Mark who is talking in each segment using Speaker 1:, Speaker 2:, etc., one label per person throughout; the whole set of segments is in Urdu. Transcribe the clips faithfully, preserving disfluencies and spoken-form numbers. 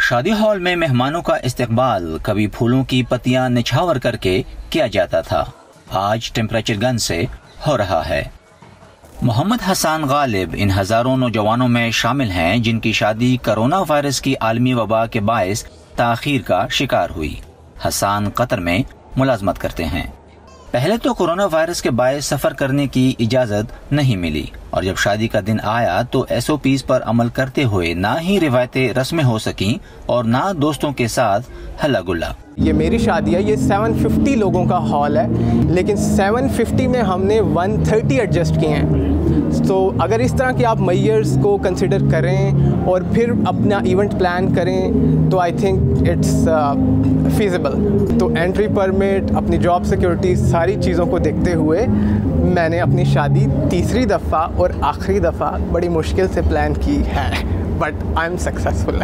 Speaker 1: شادی ہال میں مہمانوں کا استقبال کبھی پھولوں کی پتیاں نچھاور کر کے کیا جاتا تھا، آج ٹیمپریچر گن سے ہو رہا ہے۔ محمد حسان غالب ان ہزاروں نوجوانوں میں شامل ہیں جن کی شادی کرونا وائرس کی عالمی وبا کے باعث تاخیر کا شکار ہوئی۔ حسان قطر میں ملازمت کرتے ہیں۔ پہلے تو کرونا وائرس کے باعث سفر کرنے کی اجازت نہیں ملی، اور جب شادی کا دن آیا تو ایس او پیز پر عمل کرتے ہوئے نہ ہی روایتیں رسمیں ہو سکیں اور نہ دوستوں کے ساتھ ہلا گلا۔
Speaker 2: یہ میری شادی ہے، یہ سیون ففٹی لوگوں کا ہال ہے، لیکن سیون ففٹی میں ہم نے ون تھرٹی ایڈجسٹ کیے ہیں۔ تو اگر اس طرح کے آپ میئرز کو کنسیڈر کریں اور پھر اپنا ایونٹ پلان کریں تو آئی تھنک اٹس فیزیبل۔ تو انٹری پرمٹ، اپنی جاب سیکورٹی، ساری چیزوں کو دیکھتے ہوئے میں نے اپنی شادی تیسری دفعہ اور آخری دفعہ بڑی مشکل سے پلان کی ہے، but I am successful.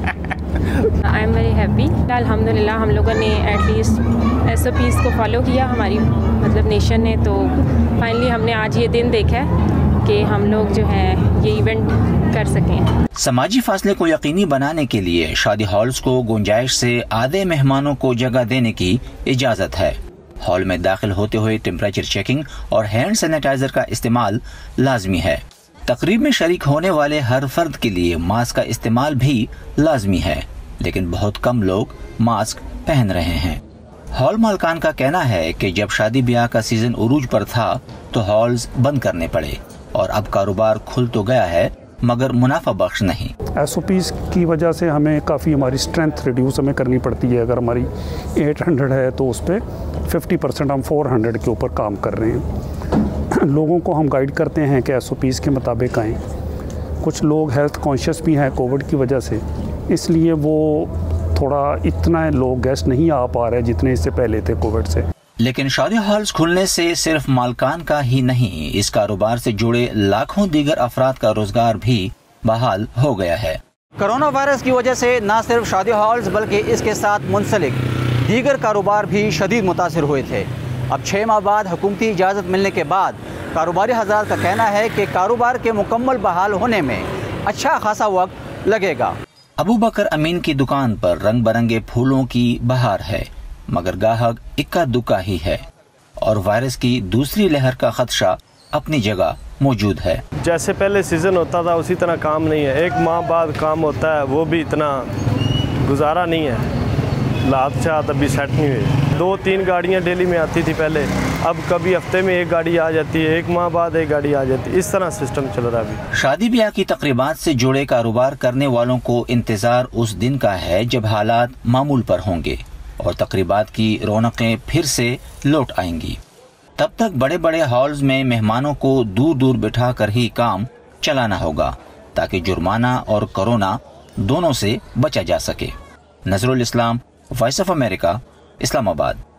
Speaker 3: I am very happy. الحمد للہ ہم لوگوں نے at least S O Ps کو فالو کیا، ہماری مطلب نیشن نے، تو فائنلی ہم نے آج یہ دن دیکھا ہے کہ ہم لوگ جو ہیں یہ ایونٹ کر سکیں۔
Speaker 1: سماجی فاصلے کو یقینی بنانے کے لیے شادی ہالز کو گنجائش سے آدھے مہمانوں کو جگہ دینے کی اجازت ہے۔ ہال میں داخل ہوتے ہوئے ٹیمپریچر چیکنگ اور ہینڈ سینیٹائزر کا استعمال لازمی ہے۔ تقریب میں شریک ہونے والے ہر فرد کے لیے ماسک کا استعمال بھی لازمی ہے، لیکن بہت کم لوگ ماسک پہن رہے ہیں۔ ہال مالکان کا کہنا ہے کہ جب شادی بیاہ کا سیزن عروج پر تھا تو ہالز بند کرنے پڑے، اور اب کاروبار کھل تو گیا ہے مگر منافع بخش نہیں۔
Speaker 4: ایس او پیز کی وجہ سے ہمیں کافی ہماری اسٹرینتھ ریڈیوس ہمیں کرنی پڑتی ہے۔ اگر ہماری ایٹ ہنڈریڈ ہے تو اس پہ ففٹی پرسینٹ ہم فور ہنڈریڈ کے اوپر کام کر رہے ہیں۔ لوگوں کو ہم گائیڈ کرتے ہیں کہ ایس او پیز کے مطابق آئیں۔ کچھ لوگ ہیلتھ کانشیس بھی ہیں کووڈ کی وجہ سے، اس لیے وہ تھوڑا اتنا لوگ گیسٹ نہیں آ پا رہے جتنے اس سے پہلے تھے کووڈ سے۔
Speaker 1: لیکن شادی ہالز کھلنے سے صرف مالکان کا ہی نہیں، اس کاروبار سے جڑے لاکھوں دیگر افراد کا روزگار بھی بحال ہو گیا ہے۔ کرونا وائرس کی وجہ سے نہ صرف شادی ہالز بلکہ اس کے ساتھ منسلک دیگر کاروبار بھی شدید متاثر ہوئے تھے۔ اب چھ ماہ بعد حکومتی اجازت ملنے کے بعد کاروباری حضرات کا کہنا ہے کہ کاروبار کے مکمل بحال ہونے میں اچھا خاصا وقت لگے گا۔ ابو بکر امین کی دکان پر رنگ برنگے پھولوں کی بہار ہے، مگر گاہک اکا دکا ہی ہے، اور وائرس کی دوسری لہر کا خدشہ اپنی جگہ موجود ہے۔
Speaker 5: جیسے پہلے سیزن ہوتا تھا اسی طرح کام نہیں ہے، ایک ماہ بعد کام ہوتا ہے، وہ بھی اتنا گزارا نہیں ہے، لات چاہت ابھی سیٹ نہیں ہوئے۔ دو تین گاڑیاں ڈیلی میں آتی تھی پہلے، اب کبھی ہفتے میں ایک گاڑی آ جاتی ہے، ایک ماہ بعد ایک گاڑی آ جاتی ہے، اس طرح سسٹم چل رہا ہے ابھی۔
Speaker 1: شادی بیاہ کی تقریبات سے جڑے کاروبار کرنے والوں کو انتظار اس دن کا ہے جب حالات معمول پر ہوں گے اور تقریبات کی رونقیں پھر سے لوٹ آئیں گی۔ تب تک بڑے بڑے ہالز میں مہمانوں کو دور دور بٹھا کر ہی کام چلانا ہوگا تاکہ جرمانہ اور کرونا دونوں سے بچا جا سکے۔ نظر الاسلام، وائس آف امریکہ، اسلام آباد۔